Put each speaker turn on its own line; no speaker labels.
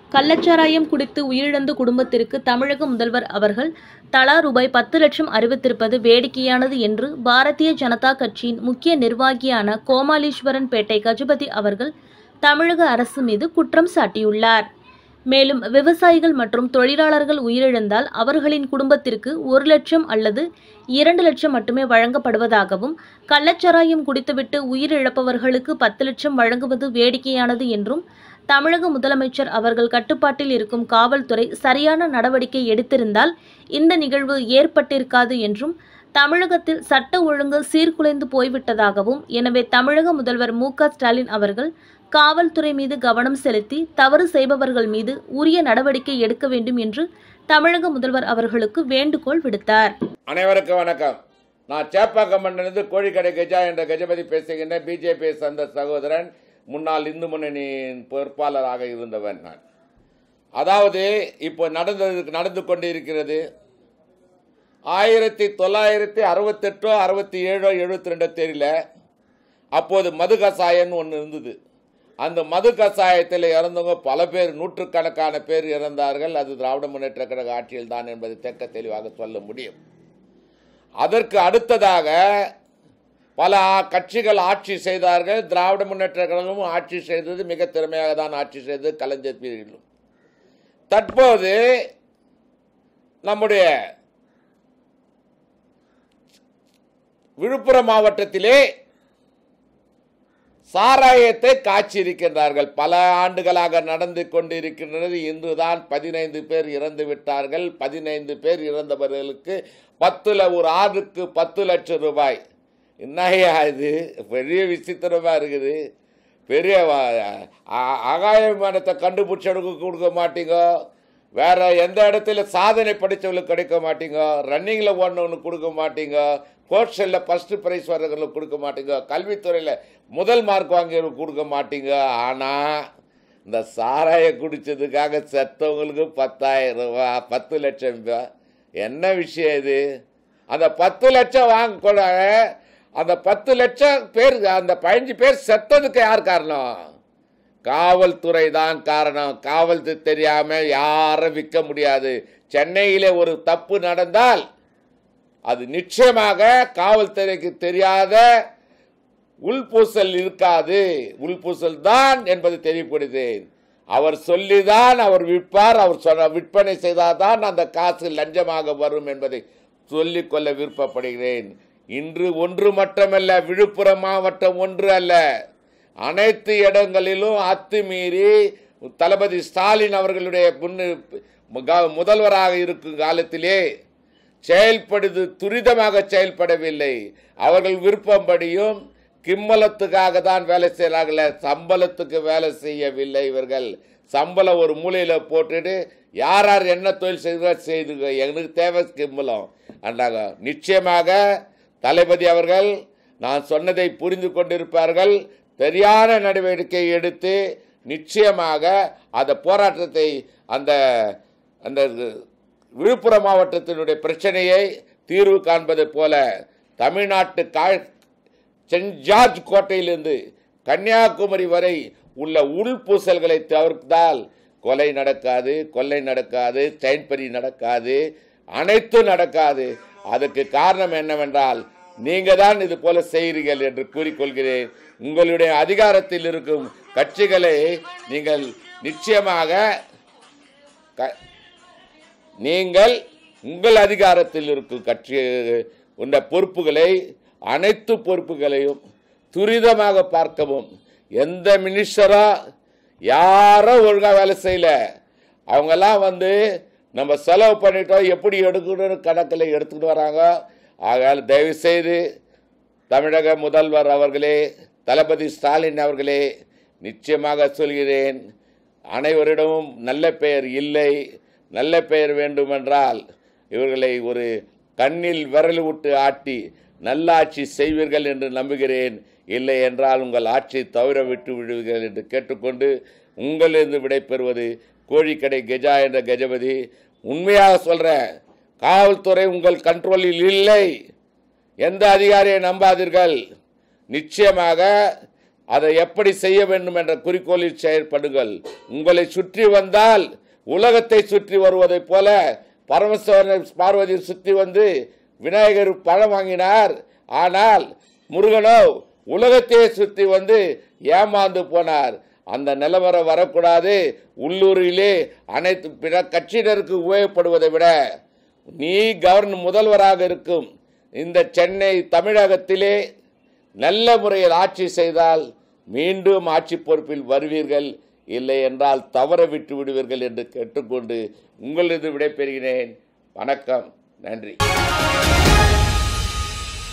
கள்ளச்சாராயம் குடித்து உயிரிழந்த குடும்பத்திற்கு தமிழக முதல்வர் அவர்கள் தலா ரூபாய் 10 லட்சம் அறிவித்திருப்பது வேடிக்கையானது என்று பாரதிய ஜனதா கட்சியின் முக்கிய நிர்வாகியான கோமாலீஸ்வரன் பேட்டை கஜபதி அவர்கள் தமிழக அரசு மீது குற்றம் சாட்டியுள்ளார். மேலும் விவசாயிகள் மற்றும் தொழிலாளர்கள் உயிரிழந்தால் அவர்களின் குடும்பத்திற்கு 1 லட்சம் அல்லது 2 லட்சம் மட்டுமே வழங்கப்படுவதாகவும், கள்ளச்சாராயம் குடித்துவிட்டு உயிரிழப்பவர்களுக்கு 10 லட்சம் வழங்குவது வேடிக்கையானது என்றும், தமிழக முதலமைச்சர் அவர்கள் கட்டுப்பாட்டில் இருக்கும் காவல்துறை சரியான நடவடிக்கை எடுத்திருந்தால் இந்த நிகழ்வு ஏற்பட்டிருக்காது என்றும், தமிழகத்தில் சட்ட ஒழுங்கு சீர்குலைந்து போய்விட்டதாகவும், எனவே தமிழக முதல்வர் மு.க.ஸ்டாலின் அவர்கள் காவல்துறை மீது கவனம் செலுத்தி தவறு செய்பவர்கள் மீது உரிய நடவடிக்கை எடுக்க வேண்டும் என்று தமிழக முதல்வர் அவர்களுக்கு வேண்டுகோள் விடுத்தார்.
அனைவருக்கும் வணக்கம். நான் சேப்பாக்கம்பட்டிலிருந்து கோழிக்கடை கஜா என்ற கஜபதி பேசுகின்ற பிஜேபியை சேர்ந்த சகோதரன், முன்னாள் இந்து முன்னணியின் பொறுப்பாளராக இருந்தவன் நான். அதாவது இப்போ நடந்து கொண்டிருக்கிறது 1968 67 72 தெரியல. அப்போது மது கசாயம்னு ஒன்று இருந்தது. அந்த மது கசாயத்தில் இறந்தவங்க பல பேர், நூற்றுக்கணக்கான பேர் இறந்தார்கள். அது திராவிட முன்னேற்ற கழக ஆட்சியில் தான் என்பதை தெக்க தெளிவாக சொல்ல முடியும். அதற்கு அடுத்ததாக பல கட்சிகள் ஆட்சி செய்தார்கள். திராவிட முன்னேற்ற கழகமும் ஆட்சி செய்தது, மிக திறமையாக தான் ஆட்சி செய்தது கலைஞர் பீரியடிலும். தற்போது நம்முடைய விழுப்புரம் மாவட்டத்திலே சாராயத்தை காய்ச்சியிருக்கின்றார்கள். பல ஆண்டுகளாக நடந்து கொண்டிருக்கின்றது. இன்றுதான் 15 பேர் இறந்து விட்டார்கள். 15 பேர் இறந்தவர்களுக்கு ஒரு ஆண்டுக்கு 10 லட்சம் ரூபாய். என்னையா இது? பெரிய விசித்திரமா இருக்குது. பெரிய ஆகாய விமானத்தை கண்டுபிடிச்சவனுக்கு கொடுக்க மாட்டீங்க, வேற எந்த இடத்துல சாதனை படித்தவங்களுக்கு கிடைக்க மாட்டீங்க, ரன்னிங்கில் ஓடினவனுக்கு கொடுக்க மாட்டீங்க, கோர்ஷனில் ஃபர்ஸ்ட் ப்ரைஸ் வர்றவங்களுக்கு கொடுக்க மாட்டீங்க, கல்வித்துறையில் முதல் மார்க் வாங்கியவங்களுக்கு கொடுக்க மாட்டீங்க. ஆனால் இந்த சாராயை குடித்ததுக்காக செத்தவங்களுக்கு 10,000 ரூபா, 10 லட்சம் ரூபாய். என்ன விஷயம் இது? அந்த 10 லட்சம் வாங்க, அந்த 10 லட்சம் பேர், அந்த 15 பேர் செத்ததுக்கு யார் காரணம்? காவல்துறை தான் காரணம். காவல்துறை தெரியாமல் யாரும் விற்க முடியாது. சென்னையிலே ஒரு தப்பு நடந்தால் அது நிச்சயமாக காவல்துறைக்கு தெரியாத உள்பூசல் இருக்காது. உள்பூசல் தான் என்பது தெரியப்படுது. அவர் சொல்லிதான் அவர் விற்பார். அவர் சொன்ன விற்பனை செய்தால்தான் அந்த காசு லஞ்சமாக வரும் என்பதை சொல்லிக்கொள்ள விருப்பப்படுகிறேன். இன்று ஒன்று மட்டுமல்ல, விழுப்புரம் மாவட்டம் ஒன்று அல்ல, அனைத்து இடங்களிலும் அத்துமீறி தளபதி ஸ்டாலின் அவர்களுடைய முதல்வராக இருக்கும் காலத்திலே துரிதமாக செயல்படவில்லை. அவர்கள் விருப்பம்படியும் கிம்மலத்துக்காக தான் வேலை செய்கிறார்கள், சம்பளத்துக்கு வேலை செய்யவில்லை. இவர்கள் சம்பளம் ஒரு மூலையில் போட்டுட்டு யார் யார் என்ன தொழில் செய்துக, எங்களுக்கு தேவை கிம்மலம் அண்டாங்க. நிச்சயமாக தளபதி அவர்கள் நான் சொன்னதை புரிந்து கொண்டிருப்பார்கள். சரியான நடவடிக்கை எடுத்து நிச்சயமாக அந்த போராட்டத்தை, அந்த அந்த விழுப்புரம் மாவட்டத்தினுடைய பிரச்சனையை தீர்வு காண்பது போல தமிழ்நாட்டு சென்ட் ஜார்ஜ் கோட்டையிலிருந்து கன்னியாகுமரி வரை உள்ள உள்பூசல்களை தவிர்த்தால் கொலை நடக்காது, கொள்ளை நடக்காது, செயின்பறி நடக்காது, அனைத்தும் நடக்காது. அதுக்கு காரணம் என்னவென்றால் நீங்க தான் இது போல செய்கிறீர்கள் என்று கூறிக்கொள்கிறேன். உங்களுடைய அதிகாரத்தில் இருக்கும் கட்சிகளை நீங்கள் நிச்சயமாக உங்கள் அதிகாரத்தில் இருக்கும் கட்சி உள்ள பொறுப்புகளை, அனைத்து பொறுப்புகளையும் துரிதமாக பார்க்கவும். எந்த மினிஸ்டரோ யாரோ ஒழுங்காக வேலை செய்யல, அவங்கெல்லாம் நம்ம செலவு பண்ணிட்டோம் எப்படி எடுக்கணும்னு கணக்கில் எடுத்துக்கிட்டு வராங்க. ஆகையால் தயவுசெய்து தமிழக முதல்வர் அவர்களே, தளபதி ஸ்டாலின் அவர்களே, நிச்சயமாக சொல்கிறேன், அனைவரிடமும் நல்ல பெயர் இல்லை. நல்ல பெயர் வேண்டுமென்றால் இவர்களை ஒரு கண்ணில் விரல் விட்டு ஆட்டி நல்லாட்சி செய்வீர்கள் என்று நம்புகிறேன். இல்லை என்றால் உங்கள் ஆட்சியை தவிர விட்டு விடுவீர்கள் என்று கேட்டுக்கொண்டு உங்களிலிருந்து விடைபெறுவது கோழிக்கடை கஜா என்ற கஜபதி. உண்மையாக சொல்கிறேன், காவல்துறை உங்கள் கண்ட்ரோலில் இல்லை. எந்த அதிகாரியை நம்பாதீர்கள். நிச்சயமாக அதை எப்படி செய்ய வேண்டும் என்ற குறிக்கோளில் செயல்படுங்கள். உங்களை சுற்றி வந்தால் உலகத்தை சுற்றி வருவதைப் போல பரமேஸ்வரன் பார்வதி சுற்றி வந்து விநாயகர் பழம் வாங்கினார். ஆனால் முருகனோ உலகத்தையே சுற்றி வந்து ஏமாந்து போனார். அந்த நிலவரம் வரக்கூடாது. உள்ளூரிலே அனைத்து பிற கட்சியினருக்கு உபயோகப்படுவதை விட நீ முதல்வராக இருக்கும் இந்த சென்னை தமிழகத்திலே நல்ல முறையில் ஆட்சி செய்தால் மீண்டும் ஆட்சி பொறுப்பில் வருவீர்கள், இல்லை என்றால் தவற விட்டு விடுவீர்கள் என்று கேட்டுக்கொண்டு உங்களது விடைபெறுகிறேன். வணக்கம், நன்றி.